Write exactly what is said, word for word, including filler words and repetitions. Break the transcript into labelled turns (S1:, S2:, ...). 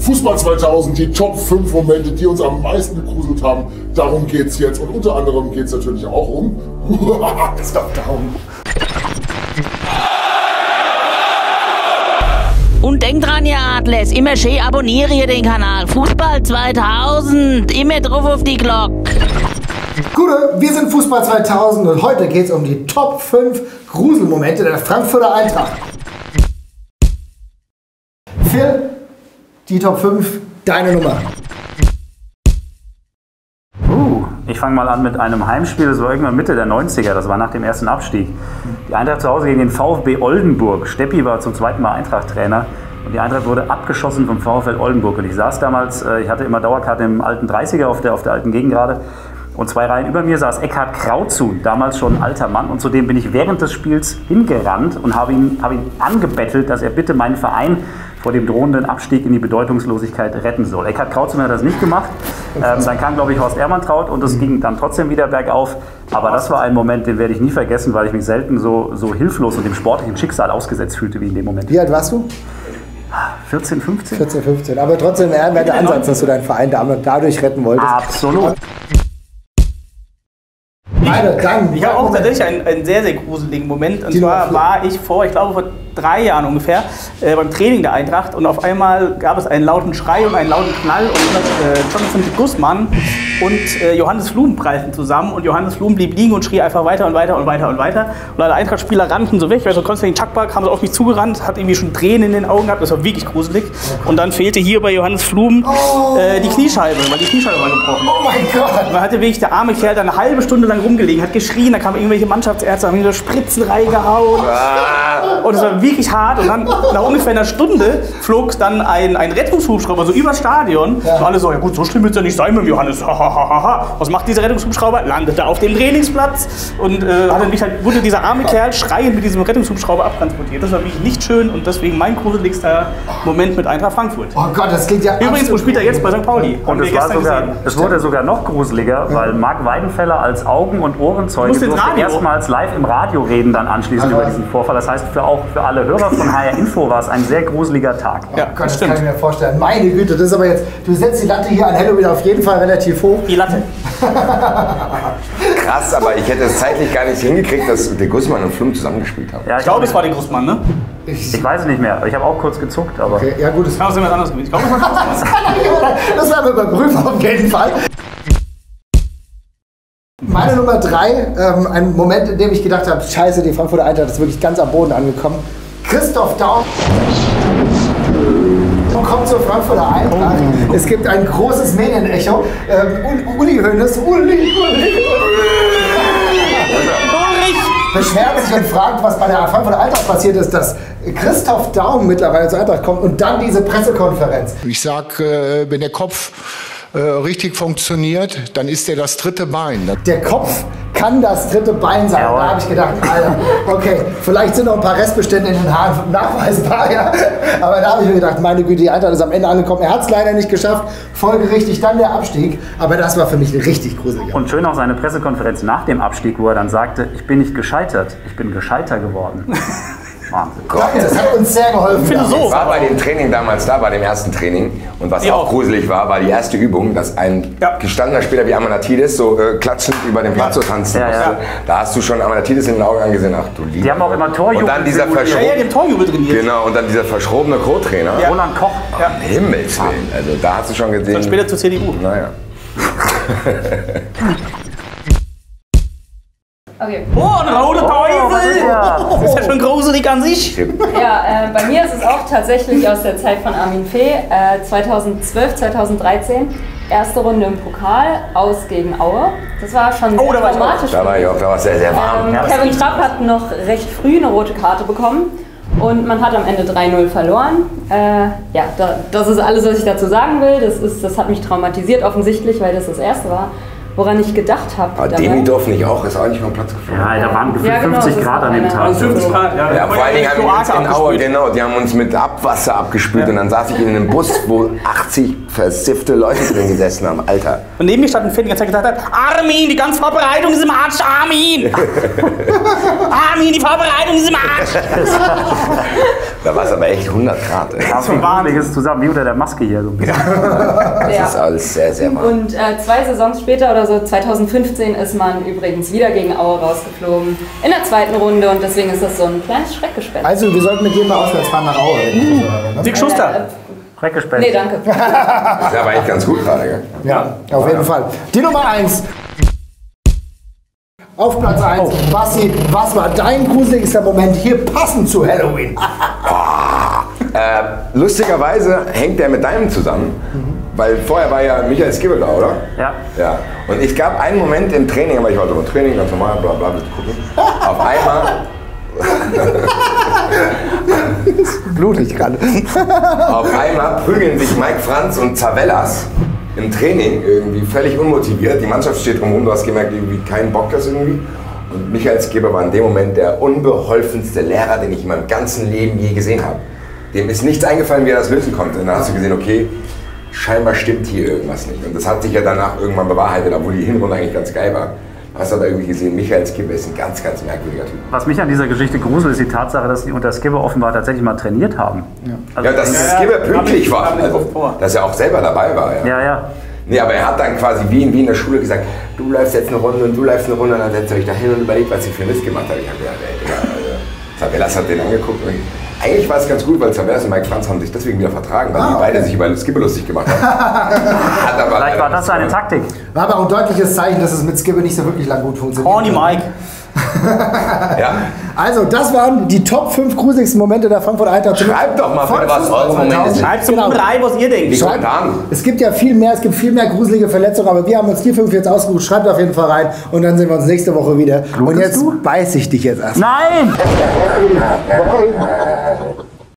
S1: Fußball zweitausend, die Top fünf Momente, die uns am meisten gegruselt haben. Darum geht's jetzt. Und unter anderem geht's natürlich auch um Stop Down.
S2: Und denkt dran, ihr Adlers, immer schön abonniere hier den Kanal. Fußball zweitausend, immer drauf auf die Glocke.
S3: Gute, wir sind Fußball zweitausend und heute geht es um die Top fünf Gruselmomente der Frankfurter Eintracht. Phil, die Top fünf, deine Nummer.
S4: Uh, ich fange mal an mit einem Heimspiel, das war irgendwann Mitte der neunziger, das war nach dem ersten Abstieg. Die Eintracht zu Hause gegen den VfB Oldenburg. Steppi war zum zweiten Mal Eintracht-Trainer. Und die Eintracht wurde abgeschossen vom VfL Oldenburg. Und ich saß damals, ich hatte immer Dauerkarte im alten dreißiger auf der, auf der alten Gegengrade. Und zwei Reihen über mir saß Eckhard Krautzuhn, damals schon ein alter Mann. Und zu dem bin ich während des Spiels hingerannt und habe ihn, habe ihn angebettelt, dass er bitte meinen Verein vor dem drohenden Abstieg in die Bedeutungslosigkeit retten soll. Eckhard Krautzuhn hat das nicht gemacht. Ähm, dann kam, glaube ich, Horst Ehrmantraut und es ging dann trotzdem wieder bergauf. Aber das war ein Moment, den werde ich nie vergessen, weil ich mich selten so, so hilflos und dem sportlichen Schicksal ausgesetzt fühlte wie in dem Moment.
S3: Wie alt warst du?
S4: vierzehn, fünfzehn?
S3: vierzehn, fünfzehn. Aber trotzdem ein ehrenwerter Ansatz, dass du deinen Verein dadurch retten wolltest.
S4: Absolut.
S3: Meine, dann,
S5: ich habe auch tatsächlich einen, einen sehr, sehr gruseligen Moment. Und
S3: Die
S5: zwar
S3: noch-
S5: war ich vor, ich glaube vor drei Jahren ungefähr, äh, beim Training der Eintracht. Und auf einmal gab es einen lauten Schrei und einen lauten Knall. Und äh, Jonathan Guzman und äh, Johannes Flum prallten zusammen. Und Johannes Flum blieb liegen und schrie einfach weiter und weiter und weiter und weiter. Und alle Eintracht-Spieler rannten so weg. Also Konstantin Czakba kam so auf mich zugerannt, hat irgendwie schon Tränen in den Augen gehabt. Das war wirklich gruselig. Und dann fehlte hier bei Johannes Flum äh, die Kniescheibe, weil die Kniescheibe war gebrochen.
S3: Oh mein Gott!
S5: Und dann hatte wirklich der arme Kerl da eine halbe Stunde lang rumgelegen, hat geschrien, da kamen irgendwelche Mannschaftsärzte, haben ihm so Spritzen reingehauen. Und es war wirklich hart. Und dann nach ungefähr einer Stunde flog dann ein, ein Rettungshubschrauber so übers Stadion.
S3: Ja.
S5: Und alle so, ja gut, so schlimm wird es ja nicht sein mit dem Johannes. Was macht dieser Rettungshubschrauber? Landete auf dem Trainingsplatz und äh, hat dann wirklich halt, wurde dieser arme Kerl schreiend mit diesem Rettungshubschrauber abtransportiert. Das war wirklich nicht schön und deswegen mein gruseligster Moment mit Eintracht Frankfurt.
S3: Oh Gott, das klingt ja
S5: Übrigens, wo spielt er jetzt? Bei Sankt Pauli. Haben
S4: Und
S5: wir
S4: es, war
S5: gestern
S4: sogar,
S5: gesehen.
S4: es wurde sogar noch gruseliger, weil Marc Weidenfeller als Augen- und Ohrenzeuge
S5: Musste ins
S4: durfte
S5: Radio.
S4: erstmals live im Radio reden dann anschließend
S3: Ach,
S4: über
S3: was?
S4: diesen Vorfall. Das heißt, für auch für alle Hörer von H R Info war es ein sehr gruseliger Tag.
S5: Ja,
S3: Gott, das
S5: stimmt.
S3: kann ich mir vorstellen. Meine Güte, das ist aber jetzt, du setzt die Latte hier an Halloween auf jeden Fall relativ hoch.
S5: Die Latte.
S6: Krass, aber ich hätte es zeitlich gar nicht hingekriegt, dass der Guzman und Flum zusammengespielt haben.
S4: Ja,
S5: Ich glaube, es war der Großmann, ne?
S4: ich weiß es nicht mehr. Ich habe auch kurz gezuckt, aber
S3: Okay, ja gut, das
S5: Kann auch jemand anderes gewesen. Ich glaube, es war der Großmann.
S3: das werden wir überprüfen auf jeden Fall. Meine Nummer drei, ähm, ein Moment, in dem ich gedacht habe, scheiße, die Frankfurter Eintracht ist wirklich ganz am Boden angekommen. Christoph Daum kommt zur Frankfurter Eintracht. Es gibt ein großes Medienecho. Ähm, Uli Hoeneß, Uli, Uli, Uli. Beschwert sich und fragt, was bei der Frankfurter Eintracht passiert ist, dass Christoph Daum mittlerweile zur Eintracht kommt und dann diese Pressekonferenz.
S7: Ich sag, äh, wenn der Kopf äh, richtig funktioniert, dann ist er das dritte Bein.
S3: Der Kopf kann das dritte Bein sein.
S4: Jawohl.
S3: Da habe ich gedacht, Alter, okay, vielleicht sind noch ein paar Restbestände in den Haaren nachweisbar, ja. Aber da habe ich mir gedacht, meine Güte, die Eintracht ist am Ende angekommen. Er hat es leider nicht geschafft, folgerichtig dann der Abstieg. Aber das war für mich richtig gruselig.
S4: und schön auch seine Pressekonferenz nach dem Abstieg, wo er dann sagte, ich bin nicht gescheitert, ich bin gescheiter geworden. Wahnsinn.
S3: Danke, das hat uns sehr geholfen.
S5: Ich finde
S3: ja.
S5: so.
S6: Ich war bei dem Training damals da, bei dem ersten Training. Und was
S5: Ja.
S6: auch gruselig war, war die erste Übung, dass ein
S5: Ja.
S6: gestandener Spieler wie Amanatidis so äh, klatschend über den Platz so tanzen
S4: Ja, ja.
S6: musste. Da hast du schon Amanatidis in den Augen angesehen. Ach du Liebe.
S4: Die haben auch immer Torjubel.
S6: Und dann dieser
S5: Ja, ja,
S6: verschrobene,
S5: dem Torjubel trainiert.
S6: genau, und dann dieser verschrobene Co-Trainer.
S5: Ja.
S4: Roland Koch.
S5: Ja.
S6: Um Himmels Willen. Also da hast du schon gesehen.
S5: Dann später zur C D U.
S6: Naja.
S8: Okay.
S5: Oh, ein roter Teufel!
S4: ja.
S5: Das ist ja schon gruselig an sich.
S8: Ja, äh, bei mir ist es auch tatsächlich aus der Zeit von Armin Fee, äh, zweitausendzwölf, zweitausenddreizehn, erste Runde im Pokal, aus gegen Aue. Das war schon
S5: Oh,
S8: sehr
S5: da war ich auch.
S8: traumatisch.
S6: Da war ich auch, da war es sehr, sehr warm.
S8: Ähm,
S4: Ja, das
S8: Kevin
S4: riecht
S8: Trapp hat noch recht früh eine rote Karte bekommen und man hat am Ende drei null verloren. Äh, ja, da, das ist alles, was ich dazu sagen will. Das, ist, das hat mich traumatisiert offensichtlich, weil das das erste war. woran ich gedacht habe.
S6: Aber Demidorf nicht auch, ist auch nicht vom Platz geflogen.
S4: Ja, da waren gefühlt
S8: Ja, genau,
S4: fünfzig
S8: das ist
S4: Grad an
S8: auch
S4: dem
S8: einer.
S4: Tag.
S5: Also fünfzig Grad, ja.
S6: Ja, vor allen Dingen haben wir uns in Aue,
S5: abgespült.
S6: genau, die haben uns mit Abwasser abgespült und dann saß ich in einem Bus, wo achtzig versiffte Leute drin gesessen haben, Alter.
S5: Und neben mir stand ein Fan, die ganze Zeit gesagt hat, Armin, die ganze Vorbereitung ist im Arsch, Armin! Armin, die Vorbereitung ist im Arsch!
S6: Da war es aber echt hundert Grad. Ey.
S4: Das ist Wahnsinniges zusammen, wie unter der Maske hier. So ein bisschen.
S6: Das
S8: Ja.
S6: ist alles sehr, sehr warm.
S8: Und äh, zwei Saisons später oder so, zweitausendfünfzehn, ist man übrigens wieder gegen Aue rausgeflogen. In der zweiten Runde und deswegen ist das so ein kleines Schreckgespenst.
S3: Also, wir sollten mit dir mal auswärts fahren nach Aue. wenn ich das höre, ne?
S5: Dick Schuster.
S4: Schreckgespenst.
S8: Nee, danke.
S6: Das ist aber echt ganz gut gerade, gell?
S3: Ja, auf jeden Fall. Die Nummer eins. Auf Platz eins. Basti, was war dein gruseligster Moment hier passend zu Halloween?
S6: Äh, lustigerweise hängt der mit deinem zusammen, weil vorher war ja Michael Skibbe da, oder?
S4: Ja.
S6: Ja. Und es gab einen Moment im Training, aber ich war so im Training, ganz normal, bla bla, willst du gucken. Auf einmal,
S3: Blutig gerade.
S6: auf einmal prügeln sich Mike Franz und Zavellas im Training irgendwie völlig unmotiviert. Die Mannschaft steht drumherum, du hast gemerkt, irgendwie keinen Bock das irgendwie. Und Michael Skibbe war in dem Moment der unbeholfenste Lehrer, den ich in meinem ganzen Leben je gesehen habe. Dem ist nichts eingefallen, wie er das lösen konnte. Und dann hast du gesehen, okay, scheinbar stimmt hier irgendwas nicht. Und das hat sich ja danach irgendwann bewahrheitet, obwohl die Hinrunde eigentlich ganz geil war. Hast du aber irgendwie gesehen, Michael Skibbe ist ein ganz, ganz merkwürdiger Typ.
S4: Was mich an dieser Geschichte gruselt, ist die Tatsache, dass die unter Skibbe offenbar tatsächlich mal trainiert haben. Ja, also
S6: Ja, dass
S5: Ja,
S6: Skibbe
S5: ja,
S6: pünktlich
S5: hab
S6: war,
S5: ich- hab ich
S6: also,
S5: oft vor.
S6: dass er auch selber dabei war. Ja.
S4: ja. ja.
S6: Nee, aber er hat dann quasi wie in, wie in der Schule gesagt, du läufst jetzt eine Runde und du läufst eine Runde und dann setzt ihr euch da hin und überlegt, was ich für Mist gemacht habe. Ich habe gedacht, ey, Digga, also, Zavellas hat den angeguckt und eigentlich war es ganz gut, weil Zavellas und Mike Franz haben sich deswegen wieder vertragen, weil
S3: Ah,
S6: die
S3: okay.
S6: beide sich über Skibbe lustig gemacht haben. Hat aber
S4: Vielleicht
S6: leider
S4: war das
S6: nichts
S4: seine
S6: gemacht.
S4: Taktik.
S3: War aber auch ein deutliches Zeichen, dass es mit Skibbe nicht so wirklich lang gut funktioniert.
S5: Horny Mike.
S6: Ja.
S3: Also, das waren die Top fünf gruseligsten Momente der Frankfurt Eintracht.
S6: Schreibt doch mal
S3: Von
S6: bitte, was
S3: Fußball
S6: eure Momente sind.
S3: zweitausend.
S5: Schreibt zum
S3: Genau.
S5: rein, was ihr denkt.
S6: Die
S3: Schreibt-
S6: Kommentaren.
S3: Es gibt ja viel mehr, es gibt viel mehr gruselige Verletzungen, aber wir haben uns die fünf jetzt ausgesucht. Schreibt auf jeden Fall rein und dann sehen wir uns nächste Woche wieder. Und jetzt
S4: du?
S3: beiß ich dich jetzt erst.
S4: Nein!